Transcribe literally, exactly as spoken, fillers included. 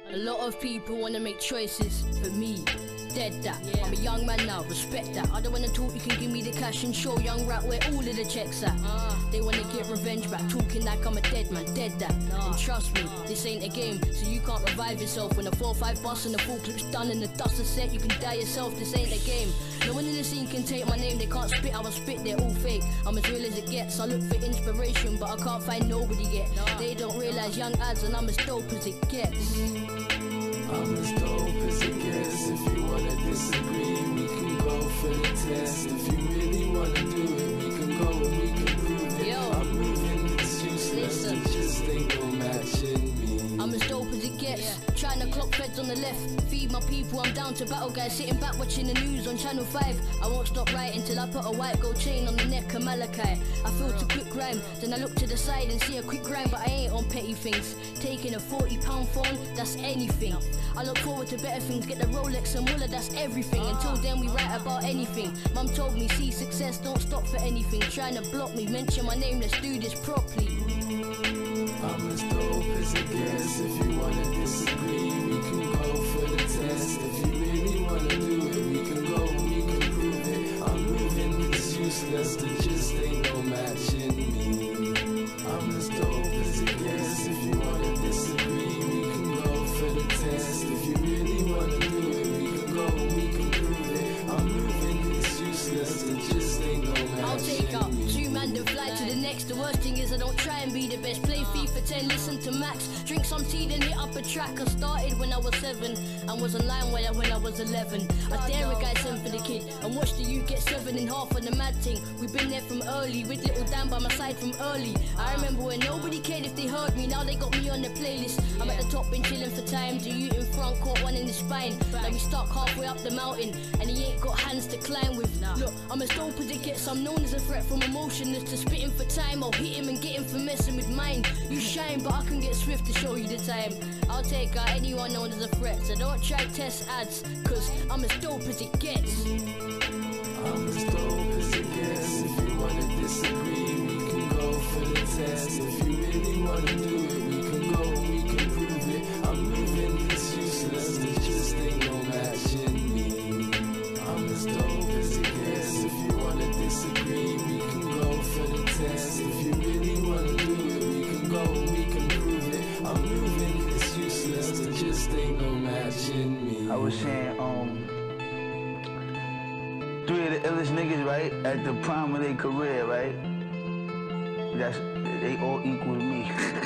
A lot of people wanna make choices for me. Dead that. Yeah. I'm a young man now, respect that. I don't wanna talk, you can give me the cash and show young rat where all of the checks at. Uh, they wanna get revenge back, talking like I'm a dead man, dead that. Nah. And trust me, this ain't a game, so you can't revive yourself. When the four five bus and the full clip's done and the dust is set, you can die yourself, this ain't a game. No one in the scene can take my name, they can't spit how I spit, they're all fake. I'm as real as it gets, I look for inspiration, but I can't find nobody yet. Nah. They don't realise young ads and I'm as dope as it gets. I'm as dope as it gets. If you wanna disagree, we can go for the test. If you really wanna do it, we can go and we can prove it. Yo, I'm moving, it's useless, listen. it just ain't no matching me. I'm as dope as it gets, yeah. Trying to clock feds on the left, feed my people, I'm down to battle guys. Sitting back watching the news on channel five. I won't stop writing till I put a white gold chain on the neck of Malachi. I feel to quick rhyme, then I look to the side and see a quick rhyme. But I ain't on petty things, taking a forty pound phone, that's anything. I look forward to better things, get the Rolex and Muller, that's everything. Until then we write about anything. Mum told me, see success, don't stop for anything. Trying to block me, mention my name, let's do this properly. I'm as dope as it gets. If you wanna disagree, we can go for the test. If you really wanna do it, we can go and we can prove it. I'm moving, it's useless, there just ain't no matching me. I'm as dope as it gets. If you wanna disagree, we can go for the test. If you really wanna do it, we can go and we can prove it. I'm moving, it's useless, there just ain't no matching me. I'll take up two man and fly to the next. The worst thing is I don't try and be the best. Play FIFA ten, listen to Max, drink some tea, then hit up a track. I started when I was seven and was online when I, when I was eleven. I dare a guy send for the kid and watch the youth get seven and half on the mad thing. We've been there from early, with little Dan by my side from early. I remember when nobody cared if they heard me, now they got me on the playlist. I'm at the top, been chilling for time. Do you in front, caught one in the spine. Now we stuck halfway up the mountain and he ain't got hands to climb with. Look, I'm as dope as it gets, I'm known as a threat. From emotionless to spitting for time, I'll hit him and get him for messing with mine. You shine, but I can get swift to show you the time. I'll take out anyone known as a threat, so don't try test ads, cause I'm as dope as it gets. I'm as dope as it gets. If you wanna disagree, we can go for the test. If you really wanna do it, we can go and we can prove it. I'm moving, it's useless, there just ain't no matching me. I'm as dope as it gets. If you wanna disagree, we can go for the test. If you really wanna do it, we can go and we can prove it. I'm moving, it's useless, there just ain't no matching me. I was saying, um, three of the illest niggas, right, at the prime of their career, right? That's, they all equal to me.